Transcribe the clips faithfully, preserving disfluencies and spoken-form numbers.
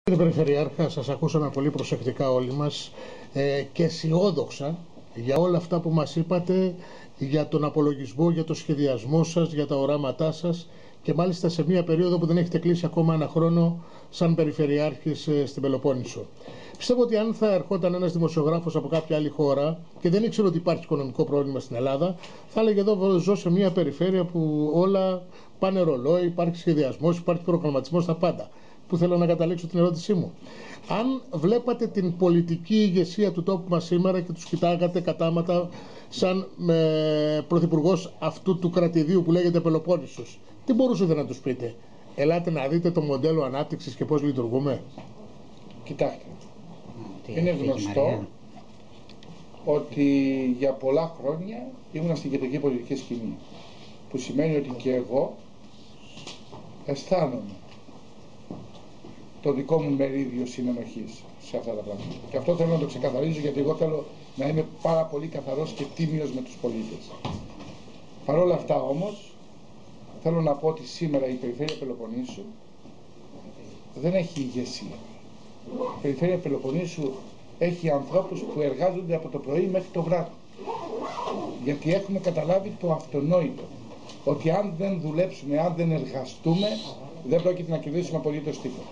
Κύριε Περιφερειάρχα, σας ακούσαμε πολύ προσεκτικά όλοι μας ε, και αισιόδοξα για όλα αυτά που μας είπατε, για τον απολογισμό, για το σχεδιασμό σας, για τα οράματά σας και μάλιστα σε μια περίοδο που δεν έχετε κλείσει ακόμα ένα χρόνο σαν Περιφερειάρχης ε, στην Πελοπόννησο. Πιστεύω ότι αν θα ερχόταν ένας δημοσιογράφος από κάποια άλλη χώρα και δεν ήξερε ότι υπάρχει οικονομικό πρόβλημα στην Ελλάδα, θα έλεγε εδώ ζω σε μια περιφέρεια που όλα πάνε ρολόι, υπάρχει σχεδιασμός, υπάρχει προγραμματισμός, τα πάντα. Που θέλω να καταλήξω την ερώτησή μου. Αν βλέπατε την πολιτική ηγεσία του τόπου μας σήμερα και τους κοιτάγατε κατάματα σαν ε, πρωθυπουργός αυτού του κρατηδίου που λέγεται Πελοπόννησος, τι μπορούσατε να τους πείτε? Ελάτε να δείτε το μοντέλο ανάπτυξης και πώς λειτουργούμε. Κοιτάξτε, είναι γνωστό ότι για πολλά χρόνια ήμουν στην κεντρική πολιτική σκηνή, που σημαίνει ότι και εγώ αισθάνομαι το δικό μου μερίδιο συνενοχής σε αυτά τα πράγματα. Και αυτό θέλω να το ξεκαθαρίζω, γιατί εγώ θέλω να είμαι πάρα πολύ καθαρός και τίμιος με τους πολίτες. Παρ' όλα αυτά όμως, θέλω να πω ότι σήμερα η Περιφέρεια Πελοποννήσου δεν έχει ηγεσία. Η Περιφέρεια Πελοποννήσου έχει ανθρώπους που εργάζονται από το πρωί μέχρι το βράδυ. Γιατί έχουμε καταλάβει το αυτονόητο, ότι αν δεν δουλέψουμε, αν δεν εργαστούμε, δεν πρόκειται να κερδίσουμε απολύτως τίποτα.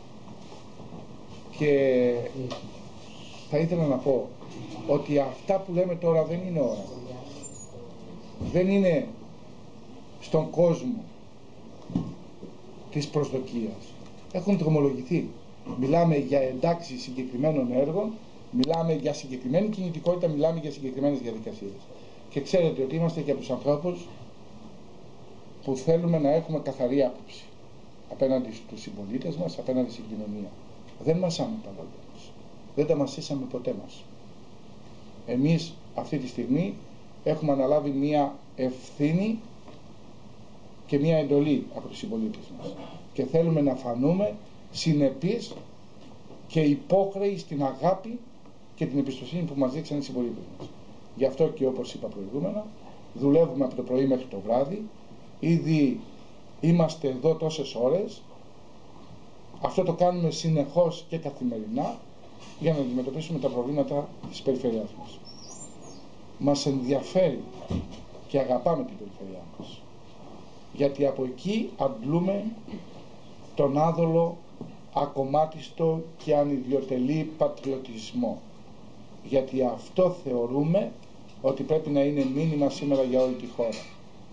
Και θα ήθελα να πω ότι αυτά που λέμε τώρα δεν είναι ώρα. Δεν είναι στον κόσμο της προσδοκίας. Έχουν δρομολογηθεί. Μιλάμε για εντάξει συγκεκριμένων έργων, μιλάμε για συγκεκριμένη κινητικότητα, μιλάμε για συγκεκριμένες διαδικασίες. Και ξέρετε ότι είμαστε και από τους ανθρώπους που θέλουμε να έχουμε καθαρή άποψη απέναντι στους συμπολίτες μας, απέναντι στην κοινωνία. Δεν μασάμε τα λόγια μας. Δεν τα μασίσαμε ποτέ μας. Εμείς αυτή τη στιγμή έχουμε αναλάβει μία ευθύνη και μία εντολή από τους συμπολίτες μας. Και θέλουμε να φανούμε συνεπείς και υπόχρεοι στην αγάπη και την εμπιστοσύνη που μας δείξαν οι συμπολίτες μας. Γι' αυτό και όπως είπα προηγούμενα, δουλεύουμε από το πρωί μέχρι το βράδυ. Ήδη είμαστε εδώ τόσες ώρες. Αυτό το κάνουμε συνεχώς και καθημερινά για να αντιμετωπίσουμε τα προβλήματα της περιφερειάς μας. Μας ενδιαφέρει και αγαπάμε την περιφερειά μας, γιατί από εκεί αντλούμε τον άδολο, ακομμάτιστο και ανιδιοτελή πατριωτισμό. Γιατί αυτό θεωρούμε ότι πρέπει να είναι μήνυμα σήμερα για όλη τη χώρα.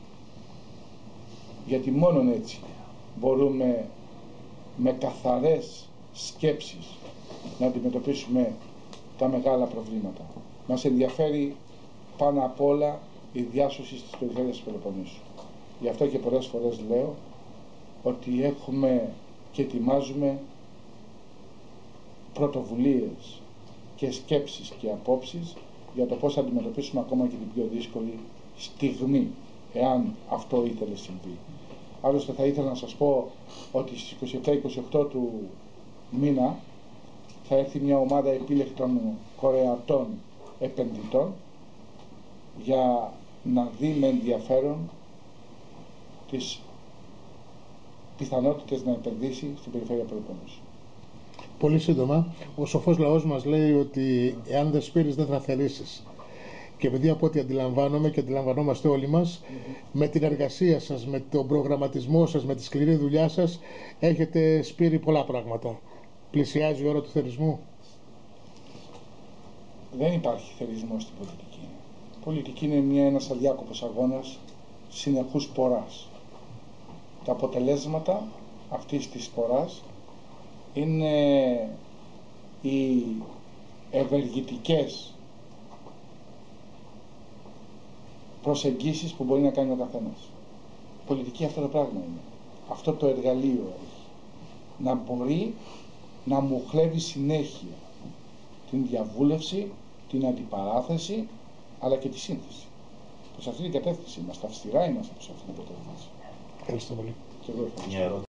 Γιατί μόνον έτσι μπορούμε με καθαρές σκέψεις να αντιμετωπίσουμε τα μεγάλα προβλήματα. Μας ενδιαφέρει πάνω απ' όλα η διάσωση της περιφέρειας της Πελοποννήσου. Γι' αυτό και πολλές φορές λέω ότι έχουμε και ετοιμάζουμε πρωτοβουλίες και σκέψεις και απόψεις για το πώς θα αντιμετωπίσουμε ακόμα και την πιο δύσκολη στιγμή, εάν αυτό ήθελε συμβεί. Άλλωστε θα ήθελα να σας πω ότι στις είκοσι επτά είκοσι οκτώ του μήνα θα έρθει μια ομάδα επίλεκτων Κορεατών επενδυτών για να δει με ενδιαφέρον τις πιθανότητες να επενδύσει στην περιφέρεια Πελοποννήσου. Πολύ σύντομα, ο σοφός λαός μας λέει ότι εάν δεν σπείρεις δεν θα θερήσεις. Και επειδή από ό,τι αντιλαμβάνομαι και αντιλαμβανόμαστε όλοι μας, mm-hmm. με την εργασία σας, με τον προγραμματισμό σας, με τη σκληρή δουλειά σας, έχετε σπείρει πολλά πράγματα. Πλησιάζει η ώρα του θερισμού. Δεν υπάρχει θερισμός στην πολιτική. Η πολιτική είναι μια, ένας αδιάκοπος αγώνας συνεχούς ποράς. Τα αποτελέσματα αυτής της ποράς είναι οι ευεργετικές προσεγγίσεις που μπορεί να κάνει ο καθένας. Πολιτική αυτό το πράγμα είναι. Αυτό το εργαλείο έχει. Να μπορεί να μοχλεύει συνέχεια την διαβούλευση, την αντιπαράθεση, αλλά και τη σύνθεση. Προς αυτή την κατεύθυνση είμαστε, αυστηρά είμαστε προς αυτή την κατεύθυνση. Ευχαριστώ πολύ. Και εγώ ευχαριστώ.